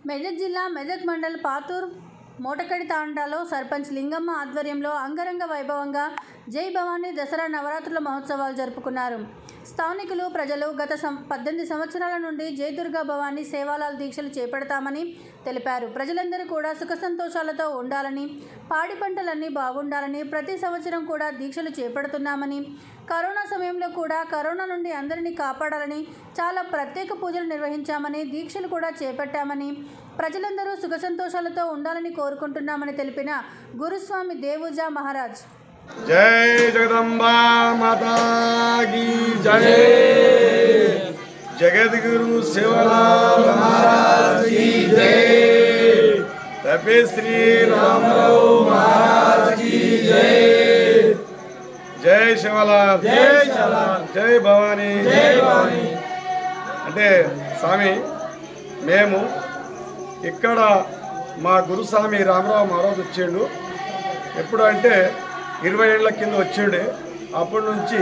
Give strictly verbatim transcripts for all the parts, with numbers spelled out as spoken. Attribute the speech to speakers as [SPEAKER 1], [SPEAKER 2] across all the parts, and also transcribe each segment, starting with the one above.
[SPEAKER 1] మెదక్ జిల్లా మెదక్ మండల్ పాతూర్ మోటకడి తాండాలో సర్పంచ్ లింగమ్మ ఆధ్వర్యంలో అంగరంగ వైభవంగా జై భవానీ దసరా నవరాత్రుల మహోత్సవాలు జరుపుకున్నారు. స్థానికులు ప్రజలు గత పద్దెనిమిది సంవత్సరాల నుండి జై దుర్గా భవానీ సేవాలాల్ దీక్షలు చేపడతామని తెలిపారు. ప్రజలందరూ కూడా సుఖ సంతోషాలతో ఉండాలని, పాడి పంటలన్నీ బాగుండాలని ప్రతి సంవత్సరం కూడా దీక్షలు చేపడుతున్నామని, కరోనా సమయంలో కూడా కరోనా నుండి అందరినీ కాపాడాలని చాలా ప్రత్యేక పూజలు నిర్వహించామని, దీక్షలు కూడా చేపట్టామని, ప్రజలందరూ సుఖ సంతోషాలతో ఉండాలని కోరుకుంటున్నామని తెలిపిన గురుస్వామి దేవుజా మహారాజ్.
[SPEAKER 2] జై జగదంబా మాతా की जय, जगद्गुरु सेवालाल महाराज की जय, तपे श्री रामराव महाराज की जय, जय सेवालाल, जय सेवालाल, जय भवानी, जय भवानी. అంటే స్వామి మేము ఇక్కడ మా గురుస్వామి రామరావు మహారాజ్ వచ్చిండు. ఎప్పుడు అంటే ఇరవై ఏళ్ళ కింద వచ్చిండే. అప్పటి నుంచి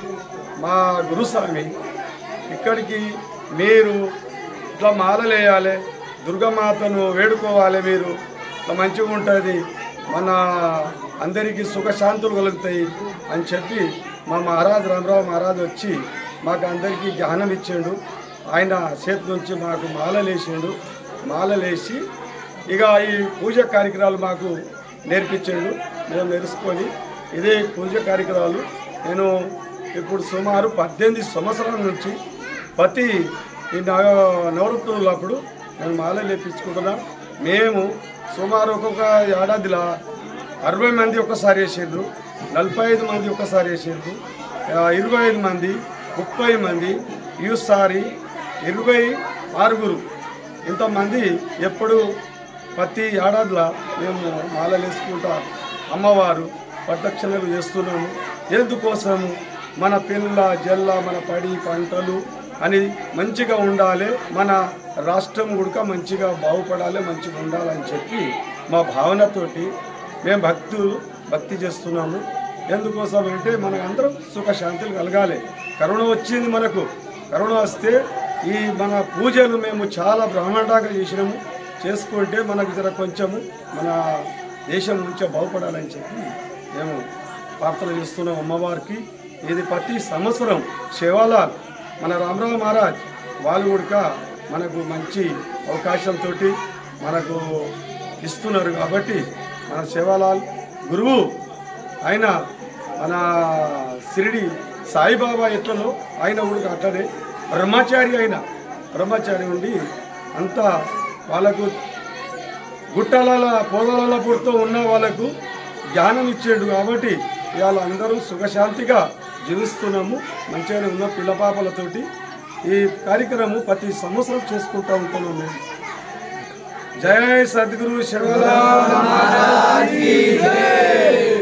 [SPEAKER 2] మా గురుస్వామి ఇక్కడికి మీరు ఇట్లా మాలలేయాలి, దుర్గమాతను వేడుకోవాలి, మీరు ఇట్లా మంచిగా ఉంటుంది, మన అందరికీ సుఖశాంతులు కలుగుతాయి అని చెప్పి మా మహారాజ్ రామరావు మహారాజ్ వచ్చి మాకు అందరికీ జ్ఞానం ఇచ్చిండు. ఆయన చేతి నుంచి మాకు మాలలేసిండు. మాలలేసి ఇక ఈ పూజ కార్యక్రమాలు మాకు నేర్పించిండు. మేము నేర్చుకొని ఇదే పూజ కార్యక్రమాలు నేను ఇప్పుడు సుమారు పద్దెనిమిది సంవత్సరాల నుంచి ప్రతి ఈ నవరత్నులప్పుడు నేను మాల లేపించుకుంటున్నా. మేము సుమారు ఒక్కొక్క ఏడాదిలో అరవై మంది ఒక్కసారి వేసిండ్రు, నలభై ఐదు మంది ఒక్కసారి వేసిండ్రు, ఇరవై ఐదు మంది, ముప్పై మంది, ఈసారి ఇరవై ఆరుగురు, ఇంతమంది ఎప్పుడు ప్రతి ఏడాదిలో మేము మాలలు వేసుకుంటా అమ్మవారు ప్రదక్షిణలు చేస్తున్నాము. ఎందుకోసము మన పిల్ల జల్ల మన పడి పంటలు అని మంచిగా ఉండాలి, మన రాష్ట్రం కూడా మంచిగా బాగుపడాలి, మంచిగా ఉండాలని చెప్పి మా భావనతోటి మేము భక్తులు భక్తి చేస్తున్నాము. ఎందుకోసం అంటే మనకు అందరం సుఖశాంతులు కలగాలి. కరోనా వచ్చింది, మనకు కరోనా వస్తే ఈ మన పూజలు మేము చాలా బ్రహ్మాండంగా చేసినాము. చేసుకుంటే మనకు జర కొంచెము మన దేశం నుంచి బాగుపడాలని చెప్పి మేము ప్రార్థన చేస్తున్నాం అమ్మవారికి. ఇది ప్రతి సంవత్సరం సేవాలాల్ మన రామరావు మహారాజ్ వాళ్ళు కూడా మనకు మంచి అవకాశంతో మనకు ఇస్తున్నారు. కాబట్టి మన సేవాలాల్ గురువు ఆయన మన షిరిడి సాయిబాబా ఎట్లలో ఆయన కూడా అట్లనే బ్రహ్మచారి, అయిన బ్రహ్మచారి ఉండి అంతా వాళ్ళకు గుట్టల పొదల పుడుతూ ఉన్న వాళ్ళకు జ్ఞానం ఇచ్చాడు. కాబట్టి ఇవాళ అందరూ సుఖశాంతిగా జీవిస్తున్నాము, మంచిగానే ఉన్న పిల్లపాపలతోటి. ఈ కార్యక్రమం ప్రతి సంవత్సరం చేసుకుంటూ ఉంటున్నాం మేము. జై సద్గురు శివలాల్ మహారాజ్ की जय.